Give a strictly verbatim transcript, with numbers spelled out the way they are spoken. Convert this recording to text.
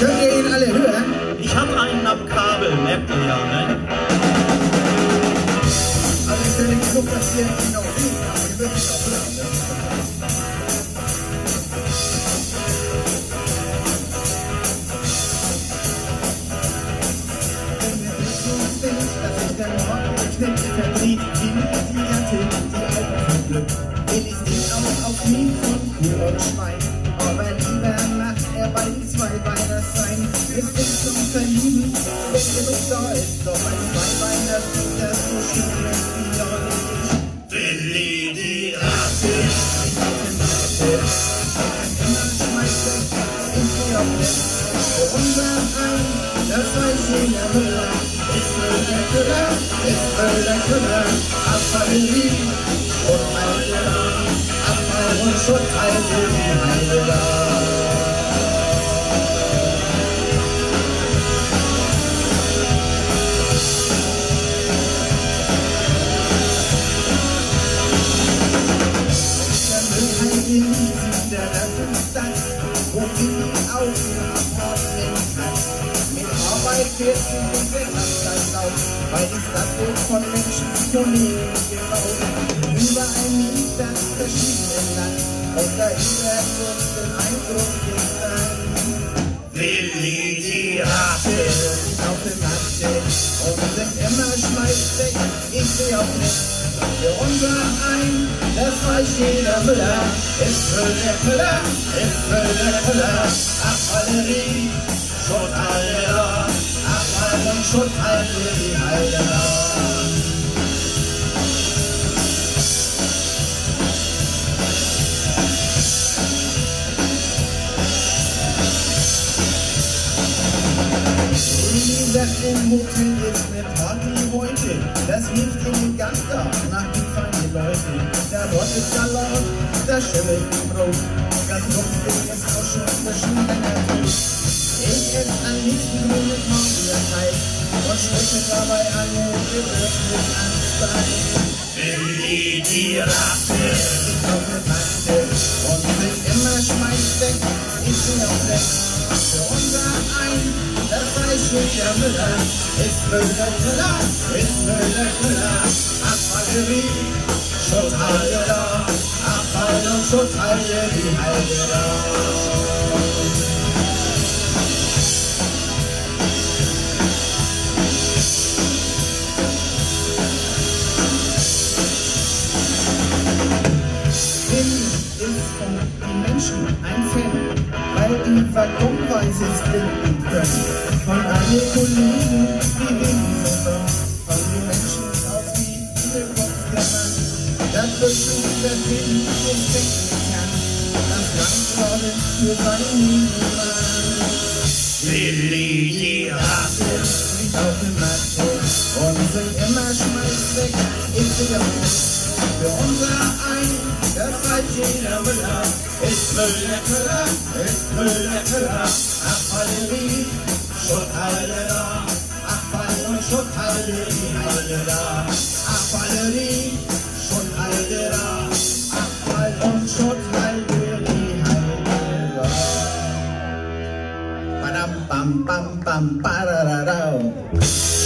Könnt ihr ihn alle hören? Ich hab einen ab Kabel, merkt ihr ja, ne? Also ich stelle nicht so, dass ihr ihn genau seht, aber ihr würdet es auch hören, ne? Knickt, verdreht, klingt die Gatte, die Augen von Glück. Will ich nicht auch auf ihn von Kuh und Schwein, aber lieber macht er bei den zwei Beiner sein. Es ist zum Verlieben, wenn genug da ist, doch ein Zweibeiner tut das so schön ist wie auch nicht. Willi die Ratte, immer schmeißt er in die Optik. Für unser Ein, das weiß jeder Müller. Ist Müll der Küller, ist Müll der Küller, Abfallerie und Heide, Abfall und Schutt, Heide, die Heide da. Der Müllheide liegt wieder, das ist das, wo wir die Augen abhaben im Tag. Mit Arbeit fährt sie den Wetterkreislauf, weil die Stadt wird von Menschen Kollegen gebaut. Überall liegt das verschiedene Land, und dahinter wird den Eindruck gestanden. Willi die Ratte, Auf dem Matte und sind immer schmeißt weg, ich seh auch nicht. Für unser Ein, das weiß jeder Müller, ist Müll der Müller, ist Müll der Müller, Abfallerie, Schutthalde da, Abfall und Schutthalde, die Halde da. Wie gesagt, im Hotel ist eine Party heute, das hilft in den Gangster nach die feinen Leute. Da rottet der laut, da schimmelt die Brot, das Luftbild ist auch schon verschwiegener Tod. Ich esse am liebsten grüne Maulbeerteig und stecke dabei alle geöffnet ans Bein. Willi die Ratte, Ich auf eine Matte und will immer schmeiß weg, ich bin auch weg. Für unser Ein, das weiß jeder Müller, ist Müll der Müller, ist Müll der Müller, Abfallerie, Schutthalde da, Abfall und Schutthalde, die Halde da. Ein Fan, weil die Waggonweise blinden können. Von alle Kollegen, die wegen so von den Menschen aus wie viele Kopfgänger. Das Besuch der Film nicht denken kann, das Landwort für seinen Niemann. Willi die Ratte, Liegt auf dem Matte und sind immer schmeiß weg, ich sehe auch nicht. Für unser Ein, das weiß jeder Müller, ist Müll der Müller, ist Müll der Müller, Abfallerie, Schutthalde da, Abfall und Schutthalde, die Halde da, Abfallerie, Schutthalde da, Abfall und Schutthalde, die Halde da. Badam, bam, bam, bam, badadadau.